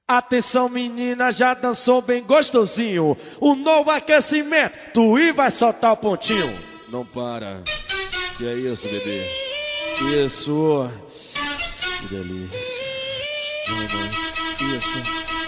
Atenção menina, já dançou bem gostosinho. O novo aquecimento, tu e vai soltar o pontinho. Não para. Que é isso, bebê? Isso. Que delícia. Mamãe. Isso.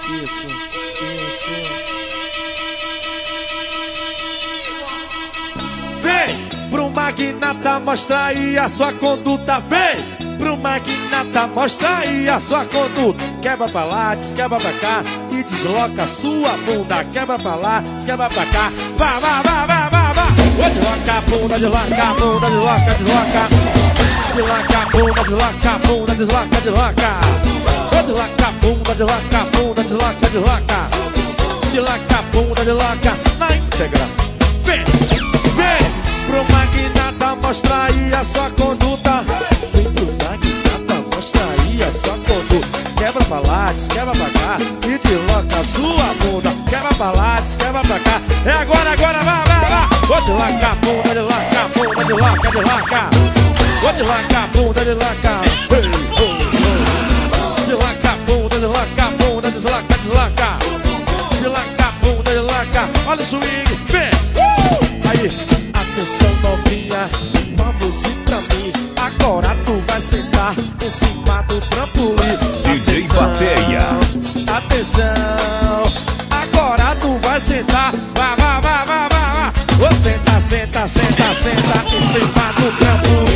Vem pro magnata mostrar aí a sua conduta. Vem pro magnata mostrar aí a sua conduta. Quebra pra lá, desquebra pra cá e desloca a sua bunda. Quebra pra lá, desquebra pra cá. Vá. Desloca a bunda, desloca a bunda, desloca. Desloca a bunda, desloca a bunda, desloca. Desloca a bunda, desloca a bunda, desloca. Desloca a bunda, desloca na íntegra. Vem pro magnata mostrar aí a sua conduta. Vem pro magnata mostrar aí a sua conduta. Quebra pra lá, desquebra pra cá e desloca a sua bunda. Quebra pra lá, desquebra pra cá. É agora, vá. Vou deslocar a bunda, desloca a bunda, desloca. Vou deslocar a bunda, desloca. Desloca a bunda, desloca a bunda, desloca. Desloca a bunda, desloca. Olha o swing, vem. Aí, atenção novinha, vamos ir pra mim. Agora tu vai sentar em cima do trampolim. DJ Bateia. Atenção, agora tu vai sentar. Vá. Você senta em cima do trampolim.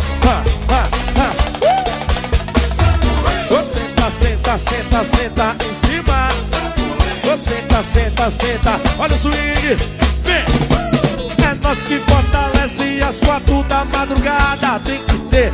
Você senta em cima. Você senta. Olha o swing, vem. É nós que fortalece às 4 da madrugada. Tem que ter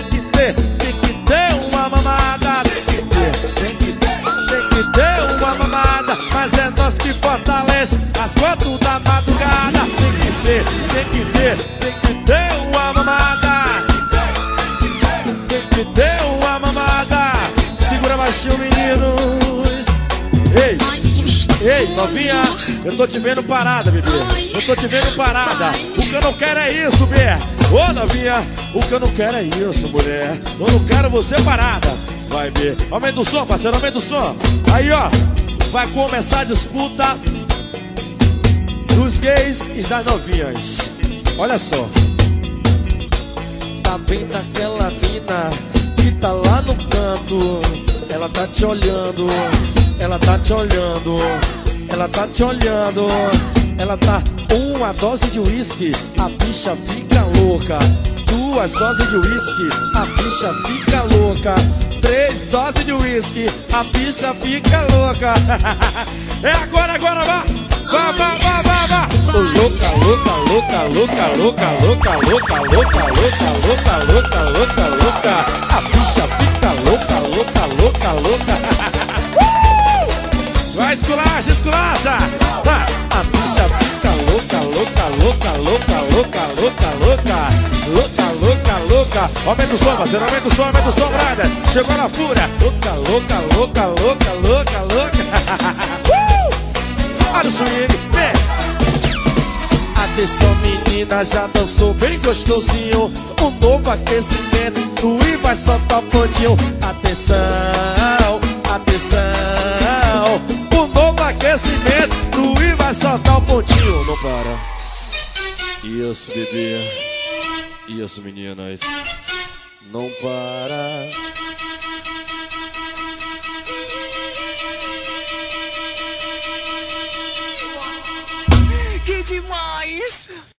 uma mamada. Tem que ter uma mamada. Mas é nós que fortalece às 4 da madrugada. Tem que ter uma mamada. Tem que ter uma mamada. Segura baixinho, meninos. Ei, novinha, eu tô te vendo parada, bebê. Eu tô te vendo parada. O que eu não quero é isso, bebê. Ô, novinha, o que eu não quero é isso, mulher. Eu não quero você parada. Vai, bebê. Aumenta o som, parceiro, aumenta o som. Aí, ó, vai começar a disputa dos gays e das novinhas. Olha só. Tá bem daquela mina que tá lá no canto. Ela tá te olhando. Ela tá te olhando. Ela tá uma dose de uísque, a bicha fica louca. 2 doses de uísque, a bicha fica louca. 3 doses de uísque, a bicha fica louca. É agora, vá. Louca. A bicha fica louca. Vai, esculacha. A bicha fica louca. Aumenta o som, parceiro, aumenta o som, brother. Chegou na fúria. Louca. Olha o swing, vem. Atenção menina, já dançou bem gostosinho. Um novo aquecimento, tu e vai soltar o pontinho. Atenção. Um novo aquecimento, tu e vai soltar o pontinho. Não para. Isso, bebê. Isso, meninas. Não para. Que demais!